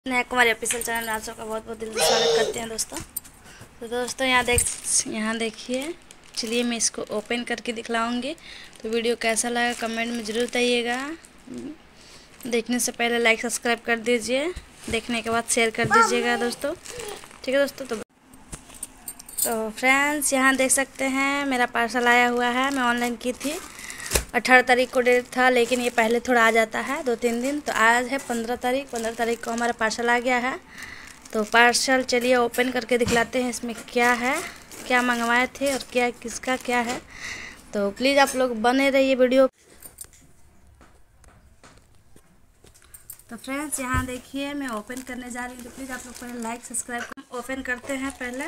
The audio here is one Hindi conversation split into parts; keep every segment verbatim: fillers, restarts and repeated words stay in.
नया कुमारी ऑफिशियल चैनल में आप सबका बहुत बहुत दिल से स्वागत करते हैं दोस्तों। तो दोस्तों यहाँ देख यहाँ देखिए, चलिए मैं इसको ओपन करके दिखलाऊंगी। तो वीडियो कैसा लगा कमेंट में ज़रूर बताइएगा। देखने से पहले लाइक सब्सक्राइब कर दीजिए, देखने के बाद शेयर कर दीजिएगा दोस्तों। ठीक है दोस्तों। तो तो फ्रेंड्स यहाँ देख सकते हैं मेरा पार्सल आया हुआ है। मैं ऑनलाइन की थी, अठारह तारीख को डेट था, लेकिन ये पहले थोड़ा आ जाता है दो तीन दिन। तो आज है पंद्रह तारीख पंद्रह तारीख को हमारा पार्सल आ गया है। तो पार्सल चलिए ओपन करके दिखलाते हैं इसमें क्या है, क्या मंगवाए थे और क्या किसका क्या है। तो प्लीज़ आप लोग बने रहिए वीडियो। तो फ्रेंड्स यहाँ देखिए मैं ओपन करने जा रही हूँ, तो प्लीज़ आप लोग पहले लाइक सब्सक्राइब ओपन करते हैं पहले।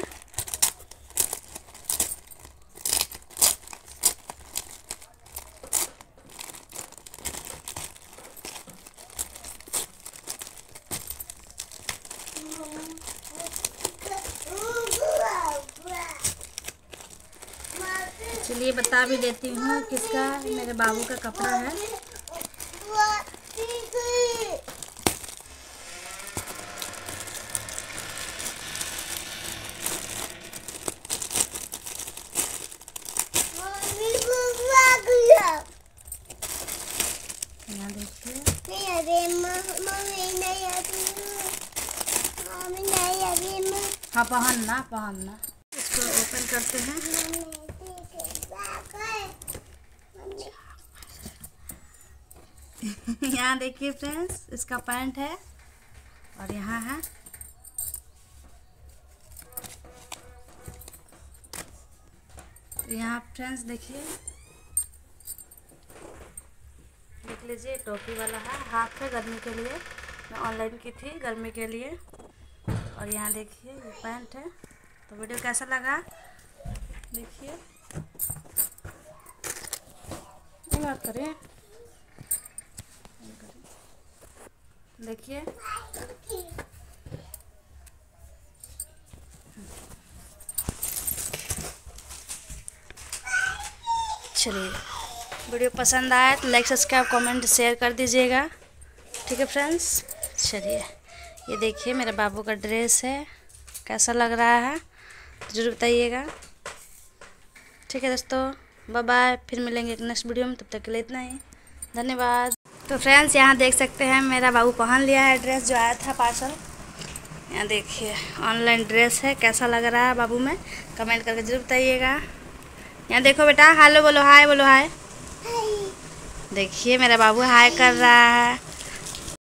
चलिए बता भी देती हूँ किसका, मेरे बाबू का कपड़ा है। यहाँ देखिए, हाँ पहनना पहनना इसको ओपन करते हैं। यहाँ देखिए फ्रेंड्स, इसका पैंट है और यहाँ है यहाँ फ्रेंड्स देखिए, देख लीजिए टोपी वाला है, हाफ है गर्मी के लिए, मैं ऑनलाइन की थी गर्मी के लिए। और यहाँ देखिए ये पैंट है। तो वीडियो कैसा लगा देखिए, बात करें देखिए। चलिए वीडियो पसंद आए तो लाइक सब्सक्राइब कमेंट शेयर कर दीजिएगा। ठीक है फ्रेंड्स। चलिए ये देखिए मेरे बाबू का ड्रेस है, कैसा लग रहा है ज़रूर बताइएगा। ठीक है दोस्तों, बाय बाय, फिर मिलेंगे एक नेक्स्ट वीडियो में। तब तक के लिए इतना ही, धन्यवाद। तो फ्रेंड्स यहाँ देख सकते हैं मेरा बाबू पहन लिया है ड्रेस जो आया था पार्सल। यहाँ देखिए ऑनलाइन ड्रेस है, कैसा लग रहा है बाबू में कमेंट करके जरूर बताइएगा। यहाँ देखो बेटा, हेलो बोलो, हाय बोलो, हाय। देखिए मेरा बाबू हाय कर रहा है।